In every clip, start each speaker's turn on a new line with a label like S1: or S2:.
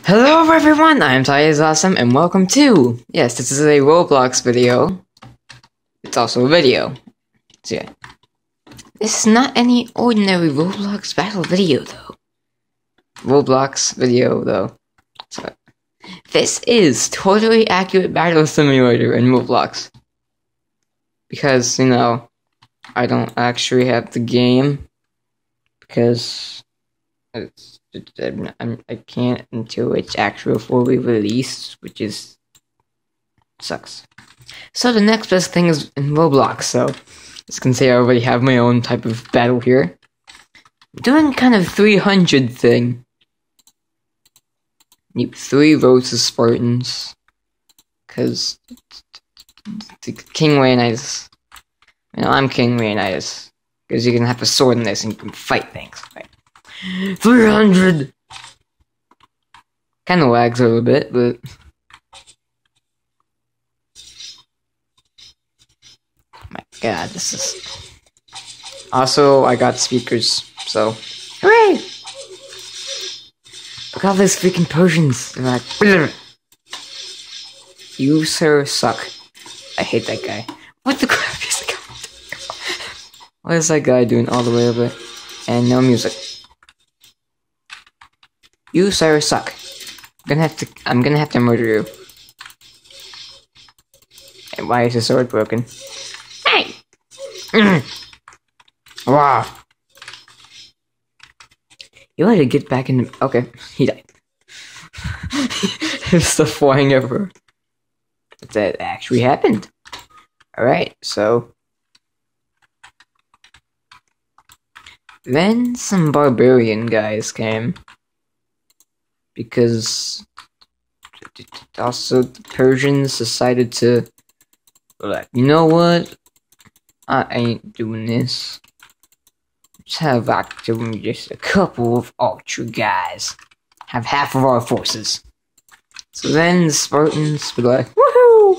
S1: Hello everyone, I'm Ty is Awesome and welcome to, yes, this is a Roblox video. It's also a video. So yeah. This is not any ordinary Roblox battle video though. So, this is totally accurate battle simulator in Roblox. Because, I don't actually have the game. Because I can't until it's actually fully released, which sucks. So the next best thing is in Roblox, so as you can see I already have my own type of battle here. I'm doing kind of 300 thing. Need 3 rows of Spartans. Cause King Leonidas. I'm King Leonidas. Because you can have a sword in this and you can fight things. Right? 300! Kinda lags a little bit, but... my god, this is... Also, I got speakers, so... hooray! Look at all these freaking Persians. They're like... bleh. You, sir, suck. I hate that guy. What the crap is that guy? What is that guy doing all the way over? And no music. You, sir, suck. I'm gonna have to murder you. And why is the sword broken? Hey! Wow. You had to get back in the... okay, he died. There's stuff flying everywhere. That actually happened. Alright, so... then some barbarian guys came. Because also the Persians decided to, like, you know what? I ain't doing this. Let's have actually just a couple of ultra guys. Have half of our forces. So then the Spartans were like, woohoo!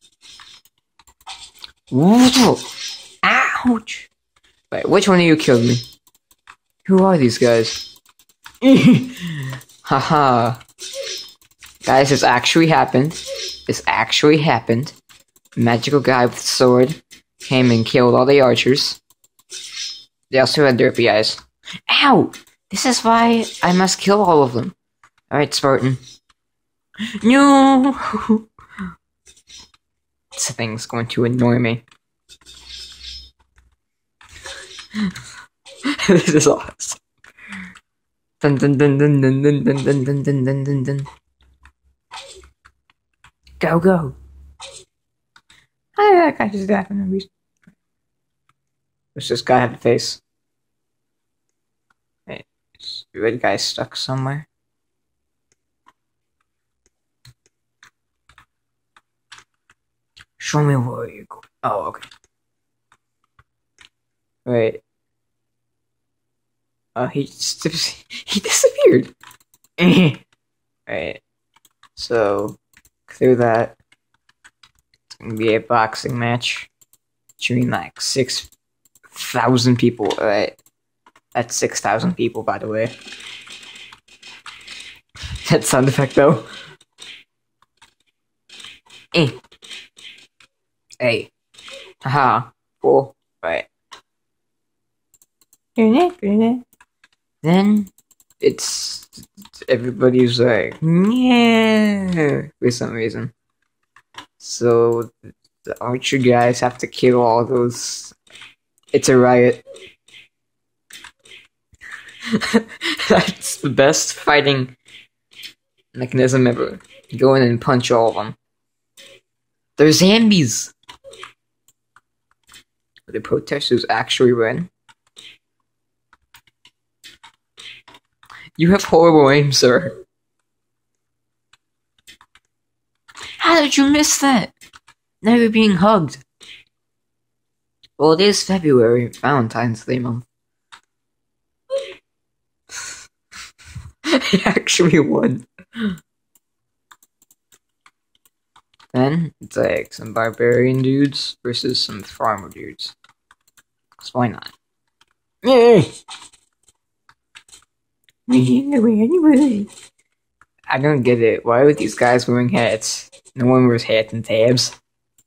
S1: Woohoo! Ouch! Wait, which one of you killed me? Who are these guys? Haha. Guys, this actually happened. Magical guy with sword came and killed all the archers. They also had derpy eyes. Ow! This is why I must kill all of them. Alright, Spartan. No! This thing's going to annoy me. This is awesome. Dun dun dun dun dun dun dun dun dun dun dun dun dun. Go go. How did that guy just die for no reason? Does this guy have a face? Wait, is the red guy stuck somewhere? Show me where you go. Oh, okay. Wait. Oh, he disappeared. Right. So, through that, it's gonna be a boxing match between like 6,000 people. Right. That's 6,000 people, by the way. That sound effect, though. Hey. Haha. Cool. Right. Then it's everybody's like, yeah, for some reason. So the archer guys have to kill all those. It's a riot. That's the best fighting mechanism ever. Go in and punch all of them. They're zombies. The protesters actually win. You have horrible aim, sir. How did you miss that? Now you're being hugged. Well, it is February, Valentine's Day month. He actually won. Then, it's like some barbarian dudes versus some farmer dudes. Cause why not? Yay! I don't get it. Why are these guys wearing hats? No one wears hats and tabs.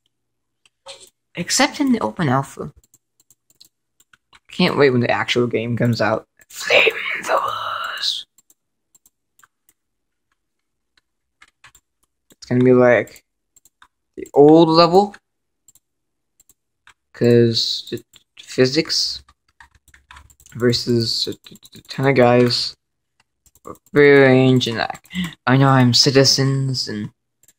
S1: Except in the open alpha. Can't wait when the actual game comes out. Flamethrowers! It's gonna be like the old level. Because physics versus a ton of guys. Free range and like, I know I'm citizens and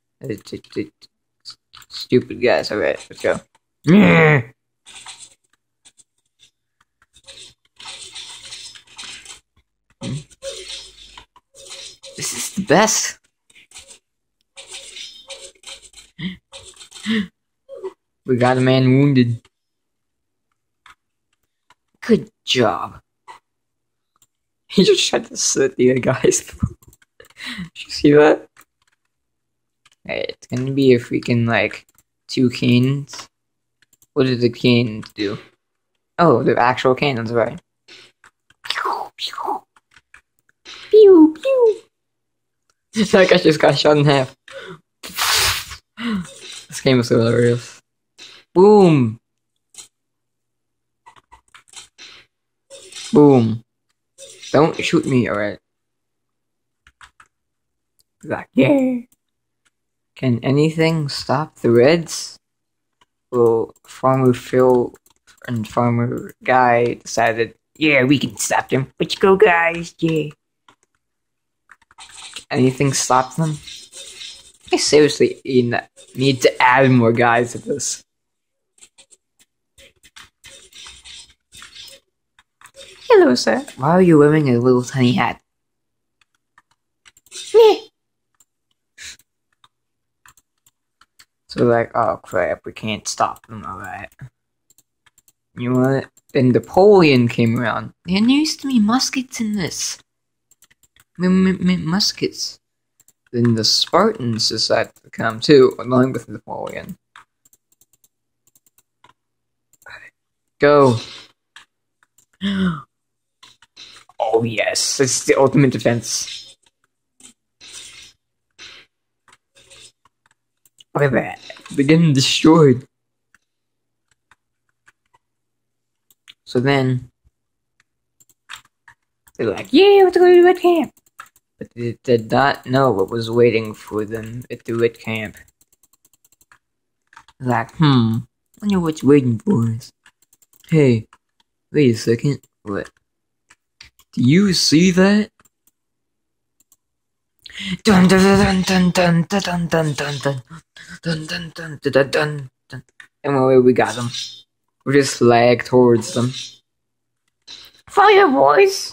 S1: stupid guys. Alright, let's go. This is the best. We got a man wounded. Good job. He just tried to slit the other guy's throat. Did you see that? Hey, it's gonna be a freaking, like, 2 cannons. What did the cannons do? Oh, they're actual cannons, right? Pew, pew. Pew, pew. That guy just got shot in half. This game is so hilarious. Boom! Boom. Don't shoot me, alright? Like, yeah. Can anything stop the Reds? Well, Farmer Phil and Farmer Guy decided, yeah, we can stop them. Let's go, guys, yeah. Anything stop them? I seriously need to add more guys to this. Hello, sir. Why are you wearing a little tiny hat? Yeah. So like, oh crap, we can't stop them, alright. You know what? Then Napoleon came around. There used to be muskets in this. Muskets. Then the Spartans decided to come too, along with Napoleon. Go. Oh yes, it's the ultimate defense. Look at that. They're getting destroyed. So then, they're like, yeah, let's go to the red camp. But they did not know what was waiting for them at the red camp. Like, I wonder what's waiting for us. Hey, wait a second. What? Do you see that? Dun dun dun dun dun dun dun dun dun dun dun dun dun dun dun. Anyway, we got them. We just lag towards them. Fire, boys!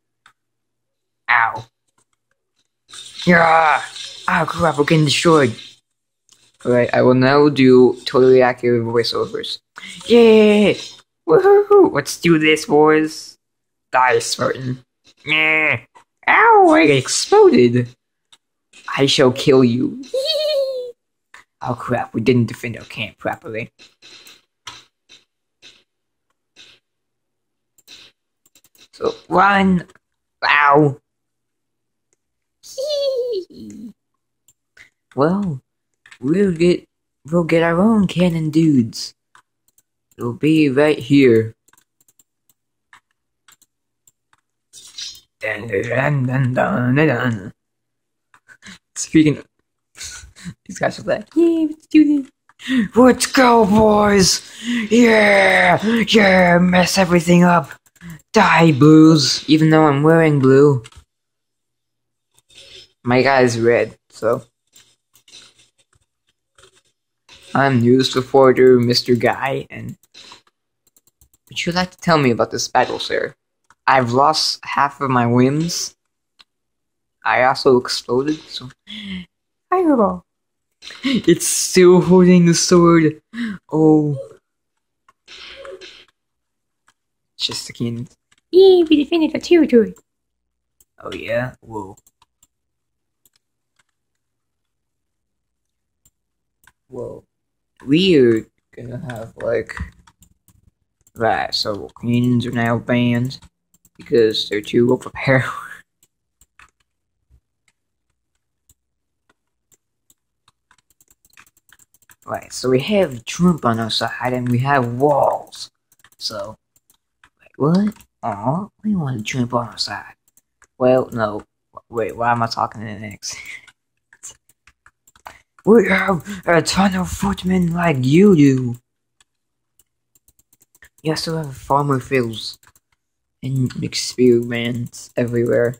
S1: Ow. Yeah! Oh crap, we're getting destroyed. Alright, I will now do totally accurate voiceovers. Yeah! Woohoo! Let's do this, boys. Die, Spartan. Yeah! Ow! I exploded! I shall kill you. Oh crap, we didn't defend our camp properly. So, run! Ow! Well, we'll get our own cannon dudes. It'll be right here. Dun, dun, dun, dun, dun, dun. Speaking of, these guys are like, yeah, let's do this. Let's go, boys! Yeah! Yeah! Mess everything up! Die, blues! Even though I'm wearing blue. My guy's red, so. I'm news reporter, Mr. Guy, and would you like to tell me about this battle, sir? I've lost half of my limbs. I also exploded, so. Fireball! It's still holding the sword. Oh. It's just a cannon. Yeah, we defended our territory. Oh yeah? Whoa. Whoa. We're gonna have like that, so cannons are now banned because they're too overpowered. Right, so we have Trump on our side and we have walls. So, wait, what? Oh, we want Trump on our side. Well, no. Wait, why am I talking in next? We have a ton of footmen like you do. You also have farmer fields and experiments everywhere.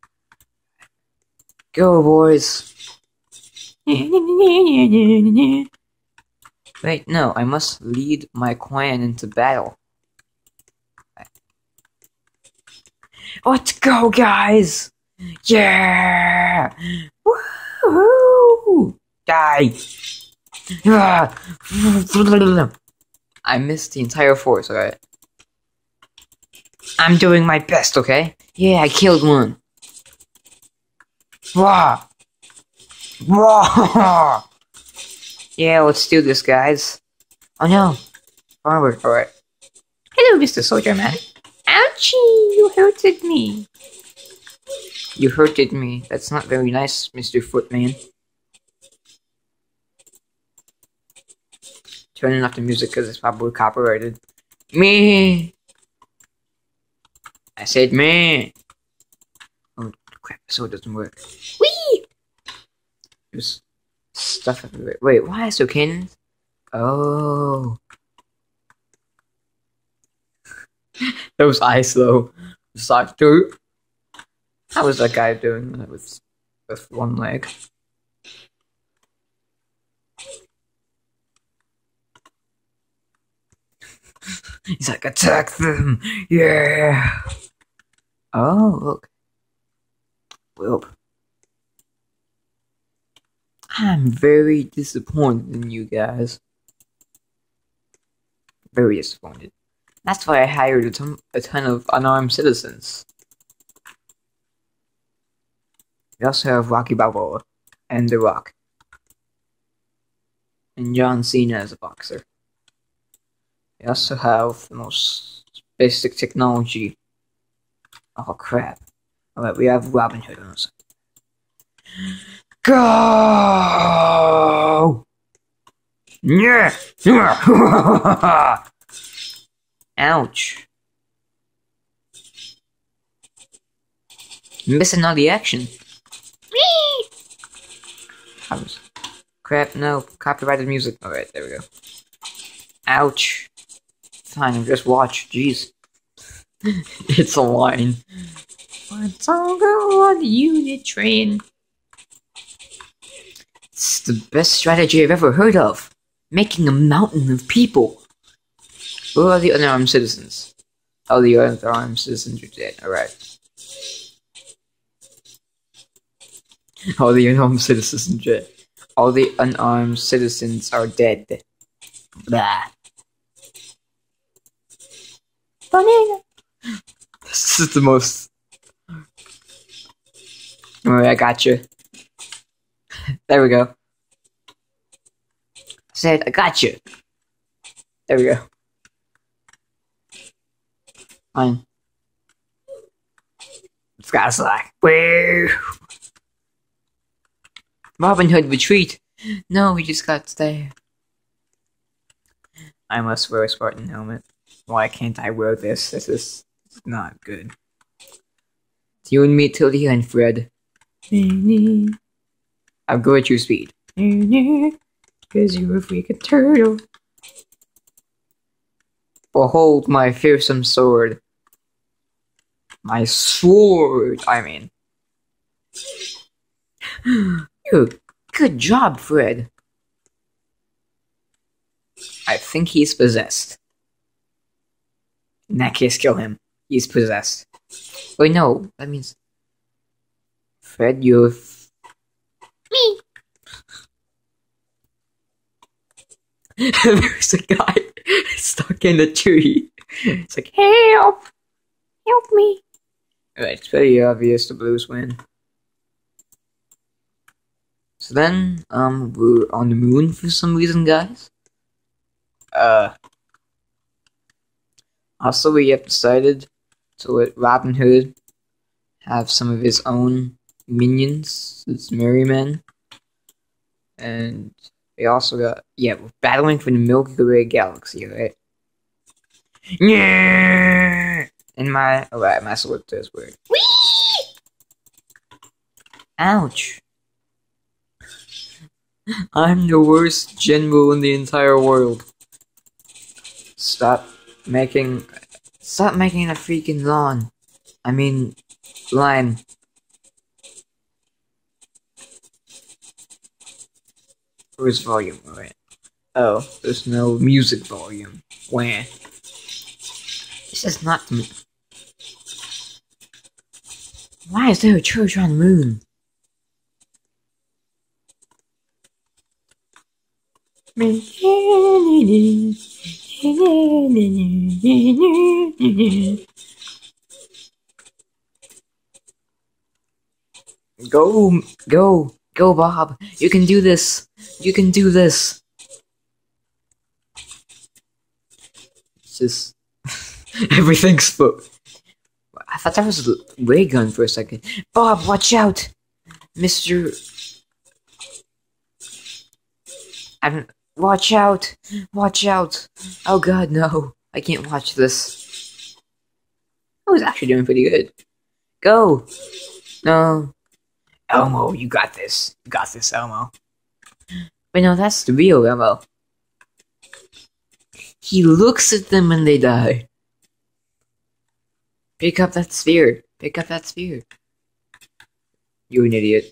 S1: Go, boys. Wait, no, I must lead my clan into battle. Let's go, guys! Yeah! Woohoo! Die! I missed the entire force, alright? I'm doing my best, okay? Yeah, I killed one. Wah! Wah! Yeah, let's do this, guys. Oh no. Forward, alright. Hello, Mr. Soldier Man. Ouchie, you hurted me. You hurted me. That's not very nice, Mr. Footman. Turning off the music because it's probably copyrighted. Me. I said me. Oh crap! So it doesn't work. Whee! There's stuff everywhere. Wait, why is there cannons? Oh. Those eyes though. Suck too. How was that guy doing that with one leg? He's like, attack them! Yeah! Oh, look. Well, I'm very disappointed in you guys. Very disappointed. That's why I hired a ton of unarmed citizens. We also have Rocky Balboa and The Rock. And John Cena as a boxer. We also have the most basic technology. Oh crap. Alright, we have Robin Hood on us. Go! Yeah! Ouch. Missing all the action. Crap, no. Copyrighted music. Alright, there we go. Ouch. Fine, just watch. Jeez. It's a line. Let's all go on the unit train. It's the best strategy I've ever heard of. Making a mountain of people. Who are the unarmed citizens? Oh, the unarmed citizens are dead. Alright. All the unarmed citizens are dead. All the unarmed citizens are dead. Blah. Banana. This is the most. Alright, I got you. There we go. I said, I got you. There we go. Fine. This guy's like, woo! Robin Hood retreat. No, we just got there. I must wear a Spartan helmet. Why can't I wear this? This is not good. It's you and me till the end, Fred. I'll go at your speed. Cause you're a freaking turtle. Behold my fearsome sword. My sword, I mean. Good job, Fred. I think he's possessed. In that case, kill him. He's possessed. Wait, no. That means... Fred, you're... Me! There's a guy stuck in a tree. It's like, help! Help me! Alright, it's very obvious the Blues win. So then, we're on the moon for some reason, guys. Also, we have decided to let Robin Hood have some of his own minions, his merry men, and We also got, yeah, we're battling for the Milky Way galaxy, right? Yeah. And my, alright, my sword does work. Whee! Ouch. I'm the worst general in the entire world. Stop making a freaking lawn. I mean, line. Where's volume? Alright. Oh, there's no music volume. Where? This is not the moon. Why is there a church on the moon? Go, Bob. You can do this. You can do this. It's just everything's full. I thought that was a ray gun for a second. Bob, watch out, Mister. Watch out! Watch out! Oh God, no! I can't watch this. I was actually doing pretty good. Go! No. Elmo, you got this. You got this, Elmo. But no, that's the real Elmo. He looks at them and they die. Pick up that sphere. Pick up that sphere. You're an idiot.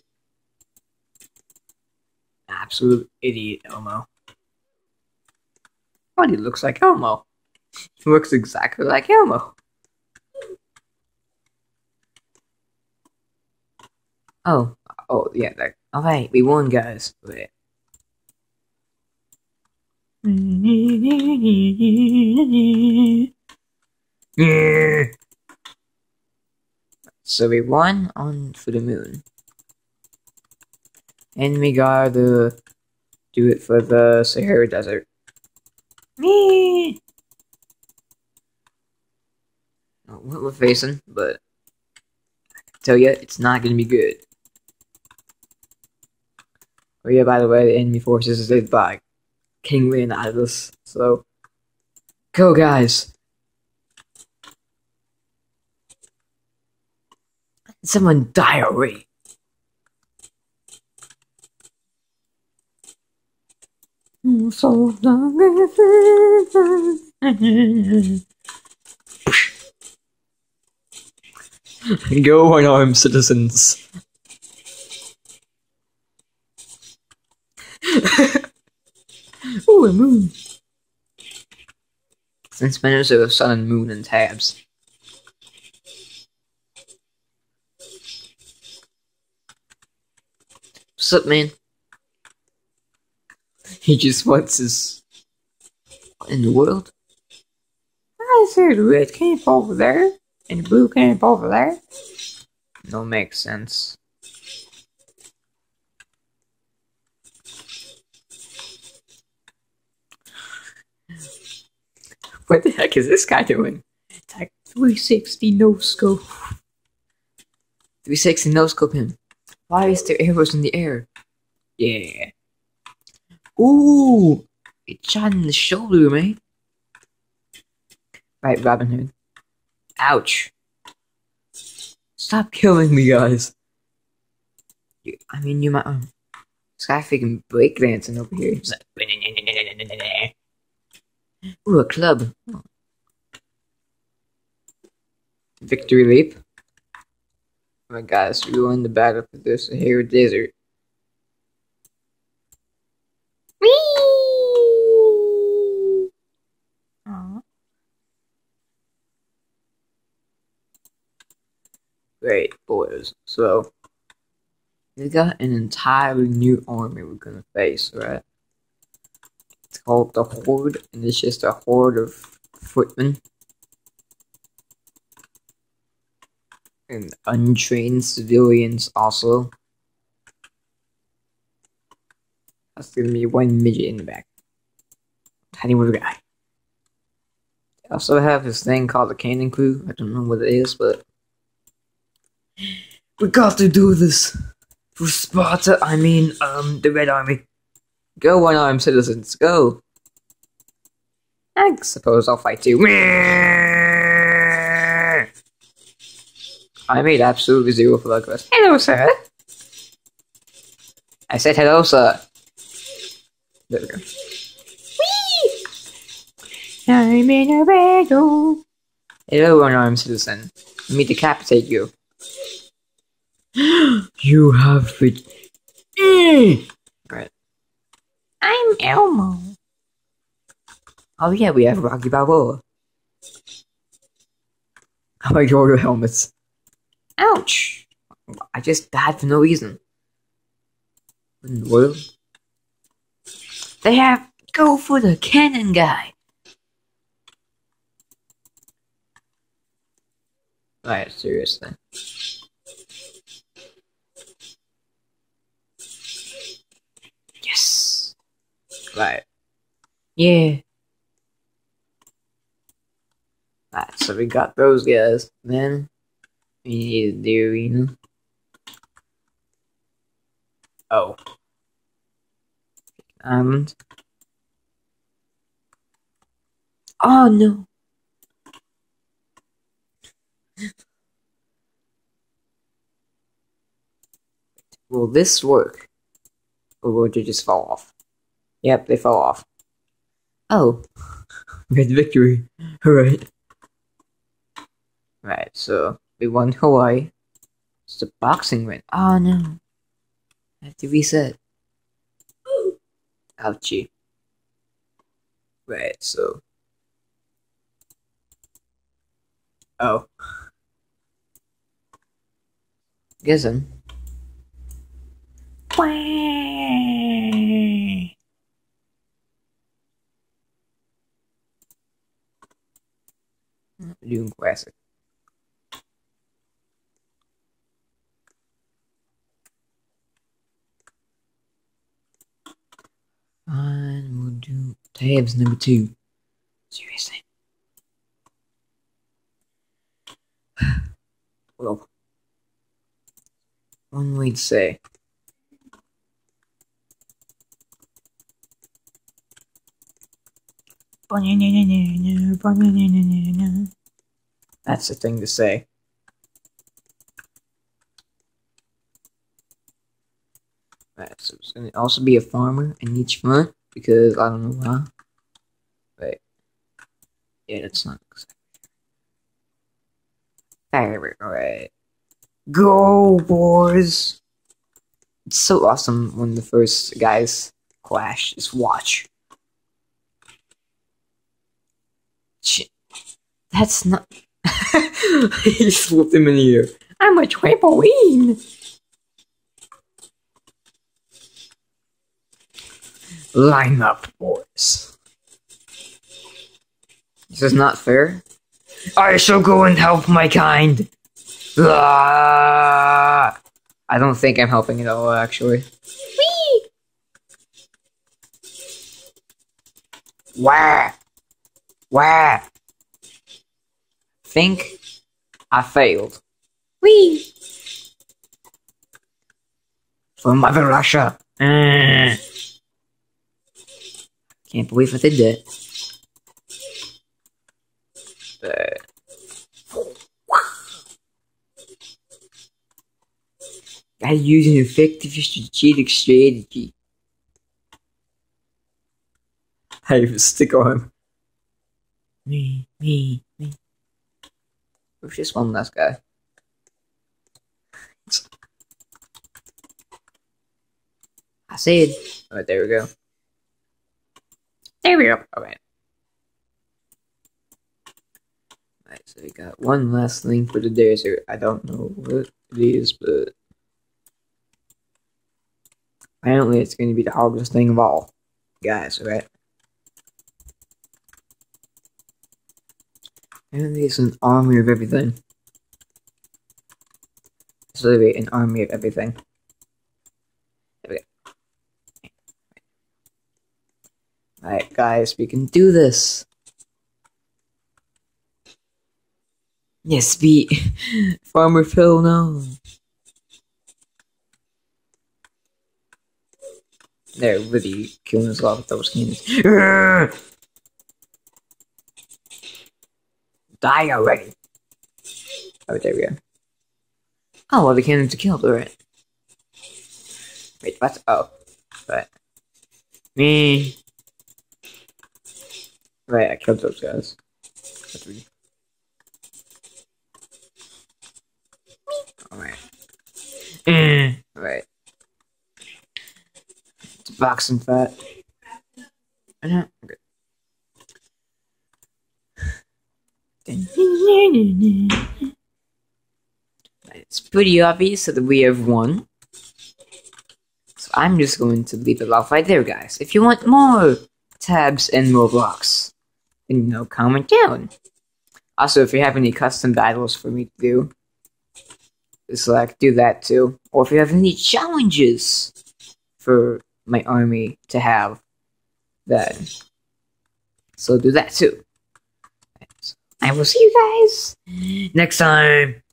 S1: Absolute idiot, Elmo. But he looks like Elmo. He looks exactly like Elmo. Oh, yeah. Alright, we won, guys. Wait. So we won for the moon. And we gotta do it for the Sahara Desert. What we're facing, but I can tell you, it's not gonna be good. Oh yeah, by the way, the enemy forces is led by King Leonidas, so go guys! Someone die already! So long. Go unarmed citizens. Ooh, a moon. Since menus of sun and moon and tabs. What's up, man? He just wants his... What in the world? I see the red camp over there, and the blue camp over there. No, makes sense. What the heck is this guy doing? It's like 360 no scope. 360 no scope him. Why is there arrows in the air? Yeah. Ooh! It shot in the shoulder, man. Right, Robin Hood. Ouch. Stop killing me, guys. I mean, you might... This guy freaking breakdancing over here. He's like... Ooh, a club. Oh. Victory leap. Alright, guys, we won the battle for the Sahara Desert. Whee! Aww. Great, boys. So, we got an entirely new army we're gonna face, right? It's called the Horde, and it's just a horde of footmen. And untrained civilians also. That's gonna be one midget in the back. Tiny little guy. They also have this thing called the Cannon Crew. I don't know what it is, but... We got to do this! For Sparta, I mean, the Red Army. Go, one-armed citizens, go! I suppose I'll fight you. I made absolutely zero progress. Hello, sir. I said hello, sir. There we go. Whee! I'm in a battle. Hello, one-armed citizen. Let me decapitate you. You have it. Right. I'm Elmo. Oh yeah, we have Rocky Balboa. Oh my god, your helmets. Ouch! I just died for no reason. What in the world? They have go for the cannon guy. Alright, seriously. Yes! Right. Yeah. Right, so we got those guys. Then we need the arena. Oh. Island. Oh no. Will this work? Or will they just fall off? Yep, they fell off. Oh. We had victory. Alright. Right, so we won Hawaii. It's the boxing ring. Oh no. I have to reset. Ouchie. Right, so. Oh. Guess him. Doing classic. Fine, we'll do tabs number 2. Seriously. Well, one way to say. That's the thing to say. Right, so it's gonna also be a farmer in each front because I don't know why. Right. Yeah, that's not Alright. Go, boys! It's so awesome when the first guys clash. Just watch. Shit. That's not. He swooped him in the air. I'm a trampoline! Line up, boys. This is not fair. I shall go and help my kind. Ah! I don't think I'm helping at all, actually. Whee! Wah! Wah! Think I failed. Whee! For Mother Russia. Can't believe I did that. I use an effective strategic strategy. I have a stick on him. Me. There's just one last guy. I said. Alright, there we go. There we go. Alright. Alright, so we got one last thing for the desert. I don't know what it is, but apparently it's going to be the hardest thing of all. Guys, right? Apparently it's an army of everything. It's literally an army of everything. There we go. Alright, guys, we can do this. Yes, beat Farmer Phil, no. They're really killing us off with those cannons. Die already! Oh, there we go. Oh, well, the cannons are killed, alright. Wait, what? Oh. Right. Me. Right, I killed those guys. That's weird. Alright. Right. It's boxing fat. I know. Okay. It's pretty obvious that we have won. So I'm just going to leave it off right there, guys. If you want more tabs and more blocks, then comment down. Also, if you have any custom battles for me to do, just do that too. Or if you have any challenges for my army to have, then so do that too. I will see you guys next time.